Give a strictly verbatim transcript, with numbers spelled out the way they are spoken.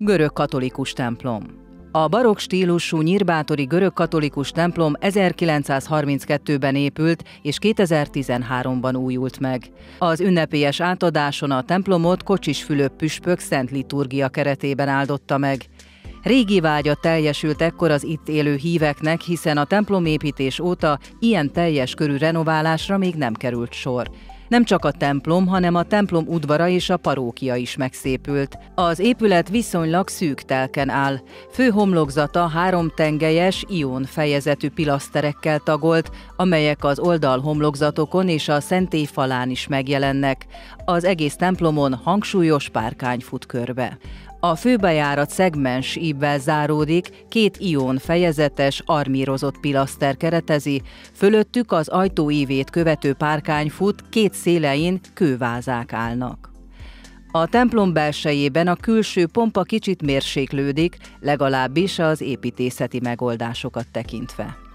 Görögkatolikus templom. A barokk stílusú nyírbátori görögkatolikus templom ezerkilencszázharminckettőben épült és kétezer-tizenháromban újult meg. Az ünnepélyes átadáson a templomot Kocsis Fülöp püspök szent liturgia keretében áldotta meg. Régi vágya teljesült ekkor az itt élő híveknek, hiszen a templomépítés óta ilyen teljes körű renoválásra még nem került sor. Nem csak a templom, hanem a templom udvara és a parókia is megszépült. Az épület viszonylag szűk telken áll. Fő homlokzata három tengelyes, ión fejezetű pilaszterekkel tagolt, amelyek az oldalhomlokzatokon és a szentély falán is megjelennek. Az egész templomon hangsúlyos párkány fut körbe. A főbejárat szegmens ívvel záródik, két ión fejezetes, armírozott pilaszter keretezi, fölöttük az ajtó ívét követő párkány fut, két szélein kővázák állnak. A templom belsejében a külső pompa kicsit mérséklődik, legalábbis az építészeti megoldásokat tekintve.